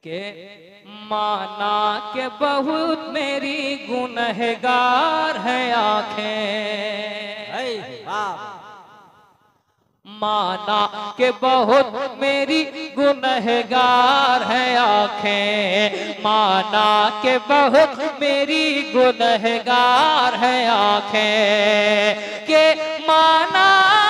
के माना के बहुत मेरी गुनहगार है आंखें, माना के बहुत मेरी गुनहगार है आंखें, माना के बहुत मेरी गुनहगार है आंखें, के माना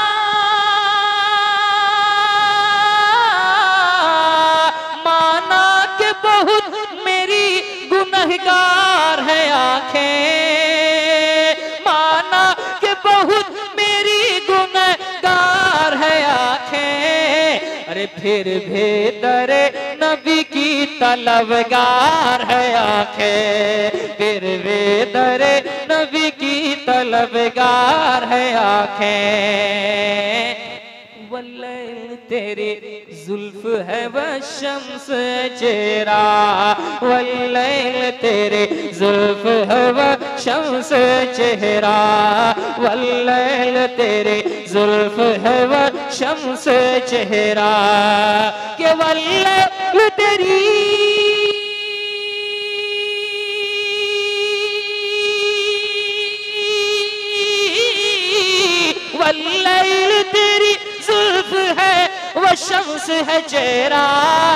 के बहुत मेरी गुनहगार है आंखें, माना के बहुत मेरी गुनहगार है आंखें, अरे फिर भी दरे नबी की तलबगार है आंखें, फिर भी दरे नबी की तलबगार है आंखें। वल्लैल तेरी जुल्फ है वह शम्स चेहरा, वल्लैल तेरे जुल्फ है वह शम्स चेहरा, वल्लैल तेरे जुल्फ है वह शम्स चेहरा, के वल्लैल तेरी वल्लैल तेरी जुल्फ है वह शम्स है चेहरा,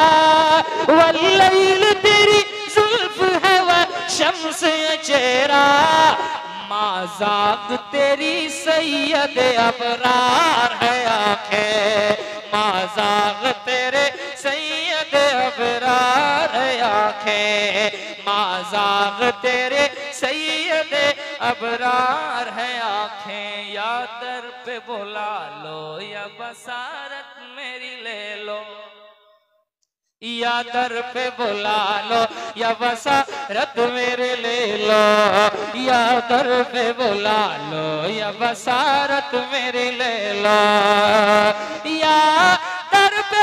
वल्लैल तेरी जुल्फ है वह शम्स है चेहरा, माज़ाक तेरी सैयद अबरार है आंखें, माज़ाक तेरे सैयद अबरार है आंखें, माज़ाक तेरे सैयद अबरार है आंखें। या दर पे बुला लो या बसारत मेरी ले लो, या दर पे बुला लो या बसारत मेरे ले लो, या दर पे बुला लो या बसारत मेरी ले लो, या दर पे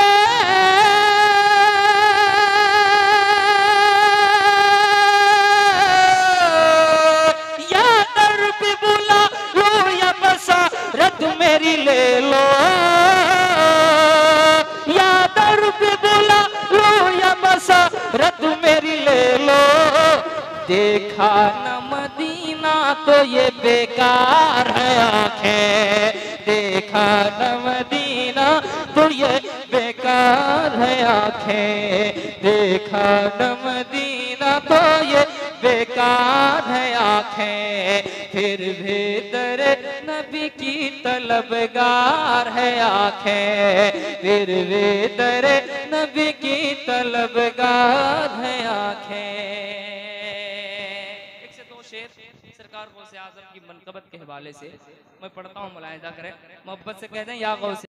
रत मेरी ले लो, या दर पे बुला लो या बसा रत मेरी ले लो, देखा न मदीना तो ये बेकार है आंखें, देखा न मदीना तो ये बेकार है आंखें, देखा न मदीना तो ये बेकार है आंखें, फिर भी दरे नबी की तलबगार है आंखें, फिर भी दरे नबी की तलबगार है आंखें। एक से दो शेर सरकार गौसे आज़म की मनक़बत के हवाले से मैं पढ़ता हूँ, मुलाहिज़ा करें, मोहब्बत से कह दें या गौसे